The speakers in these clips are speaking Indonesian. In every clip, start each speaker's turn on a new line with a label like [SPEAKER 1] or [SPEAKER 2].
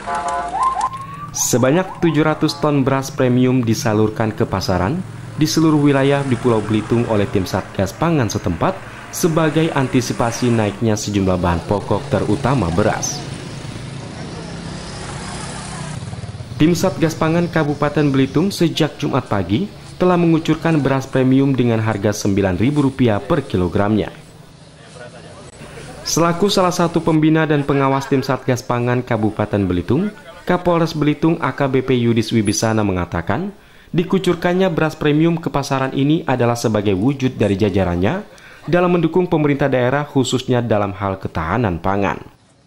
[SPEAKER 1] Sebanyak 700 ton beras premium disalurkan ke pasaran di seluruh wilayah di Pulau Belitung oleh tim Satgas Pangan setempat sebagai antisipasi naiknya sejumlah bahan pokok terutama beras. Tim Satgas Pangan Kabupaten Belitung sejak Jumat pagi telah mengucurkan beras premium dengan harga Rp9.000 per kilogramnya. Selaku salah satu pembina dan pengawas tim Satgas Pangan Kabupaten Belitung, Kapolres Belitung AKBP Yudis Wibisana mengatakan, dikucurkannya beras premium ke pasaran ini adalah sebagai wujud dari jajarannya dalam mendukung pemerintah daerah khususnya dalam hal ketahanan pangan.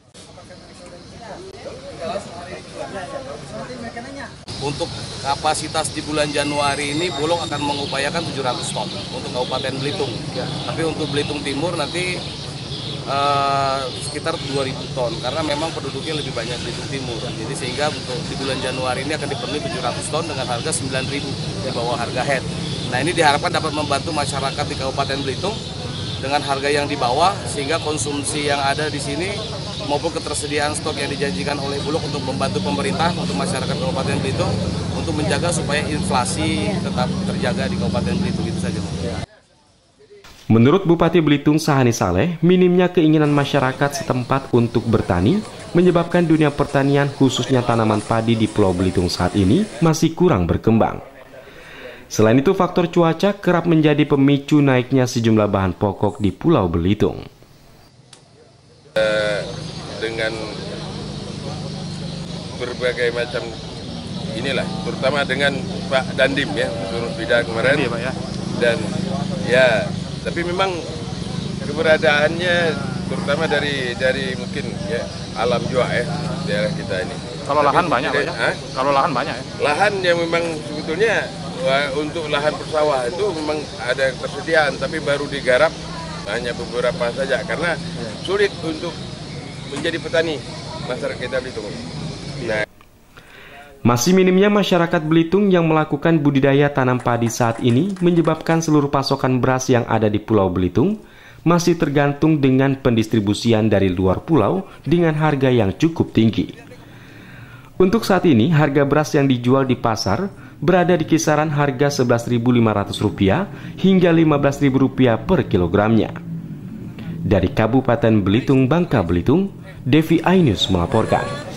[SPEAKER 2] Untuk kapasitas di bulan Januari ini Bulog akan mengupayakan 700 ton untuk Kabupaten Belitung. Tapi untuk Belitung Timur nanti sekitar 2.000 ton karena memang penduduknya lebih banyak Belitung Timur. Jadi sehingga untuk di bulan Januari ini akan dipenuhi 700 ton dengan harga 9.000 di bawah harga head. Nah, ini diharapkan dapat membantu masyarakat di Kabupaten Belitung dengan harga yang di bawah sehingga konsumsi yang ada di sini maupun ketersediaan stok yang dijanjikan oleh Bulog untuk membantu pemerintah untuk masyarakat Kabupaten Belitung untuk menjaga supaya inflasi tetap terjaga di Kabupaten Belitung. Itu saja.
[SPEAKER 1] Menurut Bupati Belitung Sahani Saleh, minimnya keinginan masyarakat setempat untuk bertani menyebabkan dunia pertanian khususnya tanaman padi di Pulau Belitung saat ini masih kurang berkembang. Selain itu, faktor cuaca kerap menjadi pemicu naiknya sejumlah bahan pokok di Pulau Belitung.
[SPEAKER 3] Dengan berbagai macam inilah, terutama dengan Pak Dandim ya, turut bidang kemarin, dan ya, tapi memang keberadaannya terutama dari mungkin ya alam juga ya daerah kita ini.
[SPEAKER 4] Kalau lahan banyak ya? Kalau lahan banyak ya? Lahan
[SPEAKER 3] yang memang sebetulnya untuk lahan persawah itu memang ada ketersediaan, tapi baru digarap hanya beberapa saja karena sulit untuk menjadi petani masyarakat kita Belitung. Nah,
[SPEAKER 1] masih minimnya masyarakat Belitung yang melakukan budidaya tanam padi saat ini menyebabkan seluruh pasokan beras yang ada di Pulau Belitung masih tergantung dengan pendistribusian dari luar pulau dengan harga yang cukup tinggi. Untuk saat ini, harga beras yang dijual di pasar berada di kisaran harga Rp11.500 hingga Rp15.000 per kilogramnya. Dari Kabupaten Belitung, Bangka Belitung, Devi Ainus melaporkan.